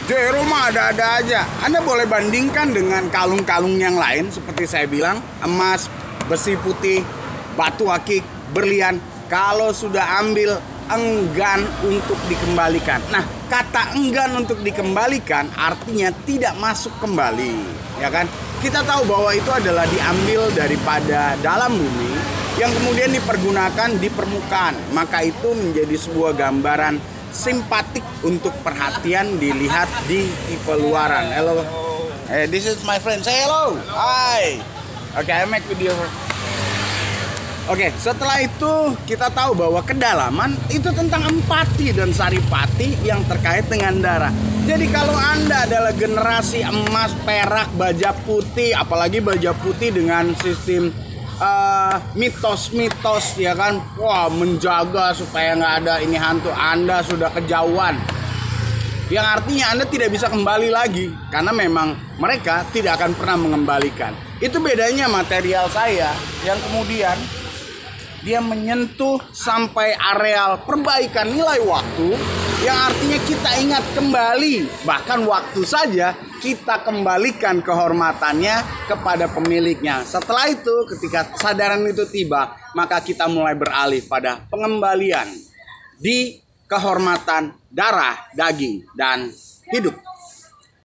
Jero mah ada-ada aja. Anda boleh bandingkan dengan kalung-kalung yang lain seperti saya bilang, emas, besi putih, batu akik, berlian. Kalau sudah ambil, enggan untuk dikembalikan. Nah, kata enggan untuk dikembalikan artinya tidak masuk kembali, ya kan? Kita tahu bahwa itu adalah diambil daripada dalam bumi yang kemudian dipergunakan di permukaan. Maka itu menjadi sebuah gambaran simpatik untuk perhatian dilihat di tipe luaran. Hello, hey, this is my friend. Say hello. Hi. Okay, I make video. Oke, setelah itu kita tahu bahwa kedalaman itu tentang empati dan saripati yang terkait dengan darah. Jadi kalau Anda adalah generasi emas, perak, baja putih, apalagi baja putih dengan sistem mitos-mitos, ya kan, wah, menjaga supaya nggak ada ini hantu, Anda sudah kejauhan, yang artinya Anda tidak bisa kembali lagi karena memang mereka tidak akan pernah mengembalikan. Itu bedanya material saya yang kemudian dia menyentuh sampai areal perbaikan nilai waktu, yang artinya kita ingat kembali, bahkan waktu saja kita kembalikan kehormatannya kepada pemiliknya. Setelah itu, ketika kesadaran itu tiba, maka kita mulai beralih pada pengembalian di kehormatan darah, daging, dan hidup.